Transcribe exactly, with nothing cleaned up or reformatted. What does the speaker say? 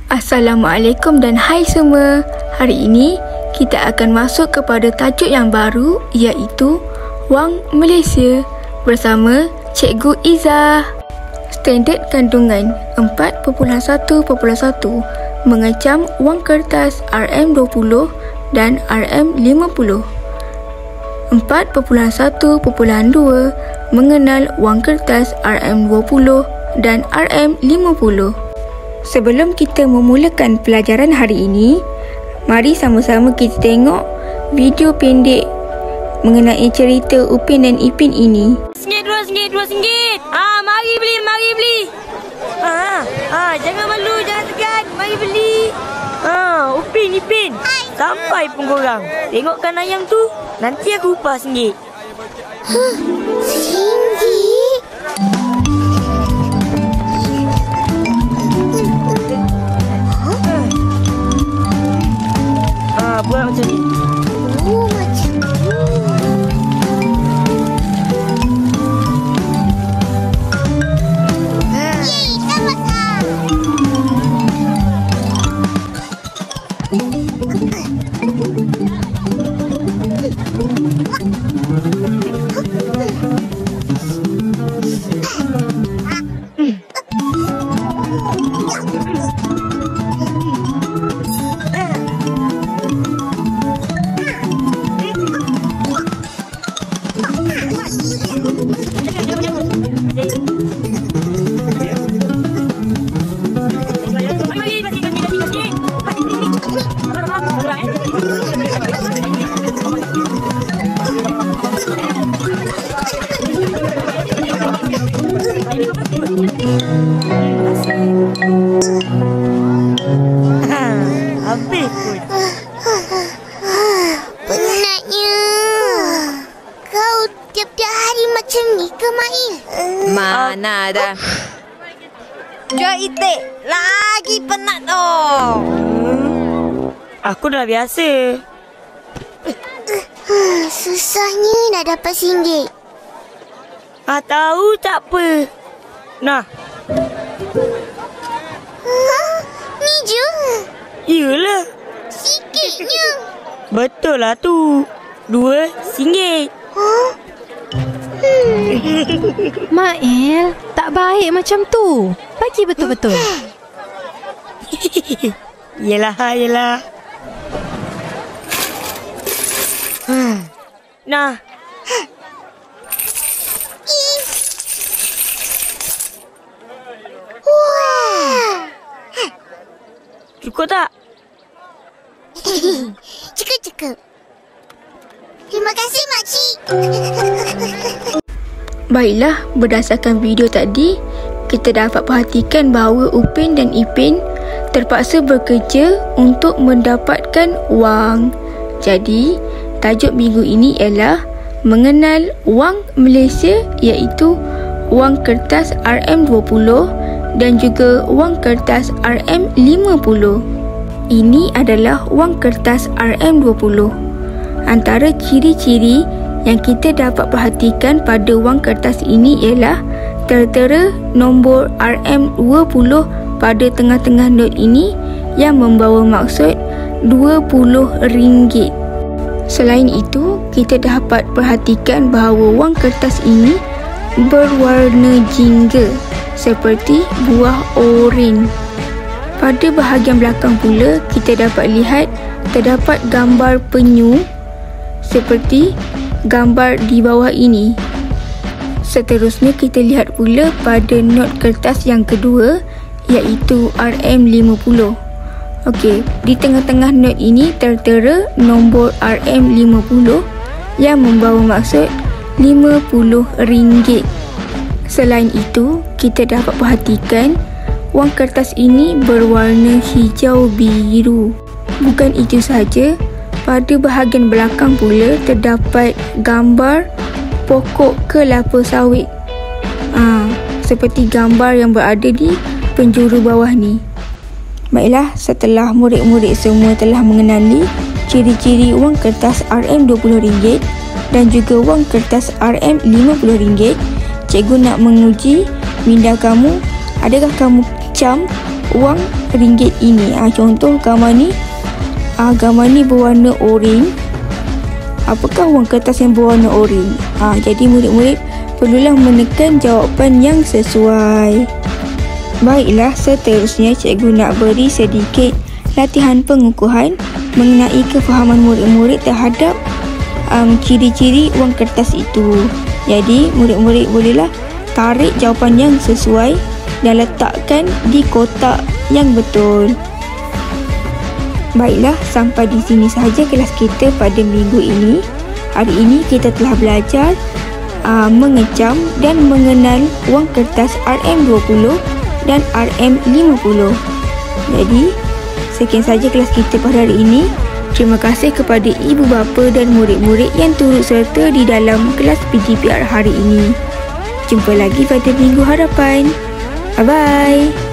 Assalamualaikum dan hai semua. Hari ini kita akan masuk kepada tajuk yang baru, iaitu Wang Malaysia bersama Cikgu Izzah. Standard kandungan empat perpuluhan satu perpuluhan satu mengecam wang kertas R M dua puluh dan R M lima puluh. empat perpuluhan satu perpuluhan dua mengenal wang kertas R M dua puluh dan R M lima puluh. Sebelum kita memulakan pelajaran hari ini, mari sama-sama kita tengok video pendek mengenai cerita Upin dan Ipin ini. Singgit, dua singgit, dua singgit. Ah, mari beli, mari beli. Ah, ah, jangan malu, jangan segan. Mari beli. Ah, Upin, Ipin. Sampai pun korang. Tengokkan ayam tu. Nanti aku upah singgit. Huh, singgit? Ah, buat macam ni. Oh, macam ni. Yeay, dapatkan. Habis pun. Penatnya. Kau tiap-tiap hari macam ni ke, Main? Mana dah. Jual itik. Lagi penat tu. Aku dah biasa. Susahnya nak dapat singgit. Ah, tahu tak apa. Nah. Ha? Ni je? Iyalah. Sikitnya. Betul lah tu. Dua singgit. Huh? Hmm. Mael, tak baik macam tu. Bagi betul-betul. Yelah, yelah. Nah. Wah. Cukup tak? Cukup-cukup. Terima kasih, Makcik. Baiklah, berdasarkan video tadi, kita dapat perhatikan bahawa Upin dan Ipin terpaksa bekerja untuk mendapatkan wang. Jadi, tajuk minggu ini ialah mengenal wang Malaysia, iaitu wang kertas R M dua puluh dan juga wang kertas R M lima puluh. Ini adalah wang kertas R M dua puluh. Antara ciri-ciri yang kita dapat perhatikan pada wang kertas ini ialah tertera nombor R M dua puluh pada tengah-tengah not ini yang membawa maksud dua puluh ringgit. Selain itu, kita dapat perhatikan bahawa wang kertas ini berwarna jingga seperti buah oren. Pada bahagian belakang pula, kita dapat lihat terdapat gambar penyu seperti gambar di bawah ini. Seterusnya kita lihat pula pada not kertas yang kedua, iaitu R M lima puluh. Okey, di tengah-tengah not ini tertera nombor R M lima puluh yang membawa maksud lima puluh ringgit. Selain itu, kita dapat perhatikan wang kertas ini berwarna hijau biru. Bukan itu sahaja, pada bahagian belakang pula terdapat gambar pokok kelapa sawit. Ha, seperti gambar yang berada di penjuru bawah ni. Baiklah, setelah murid-murid semua telah mengenali ciri-ciri wang kertas R M dua puluh ringgit dan juga wang kertas R M lima puluh ringgit, cikgu nak menguji minda kamu. Adakah kamu cam wang ringgit ini. Ha, contoh gambar ni, ha, gambar ni berwarna oranye. Apakah wang kertas yang berwarna oranye? Ha, jadi murid-murid perlulah menekan jawapan yang sesuai. Baiklah, seterusnya cikgu nak beri sedikit latihan pengukuhan mengenai kefahaman murid-murid terhadap um, ciri-ciri wang kertas itu. Jadi murid-murid bolehlah tarik jawapan yang sesuai dan letakkan di kotak yang betul. Baiklah, sampai di sini sahaja kelas kita pada minggu ini. Hari ini kita telah belajar uh, mengecam dan mengenal wang kertas R M dua puluh dan R M lima puluh. Jadi, sekian saja kelas kita pada hari ini. Terima kasih kepada ibu bapa dan murid-murid yang turut serta di dalam kelas P G P R hari ini. Jumpa lagi pada minggu hadapan. Bye-bye.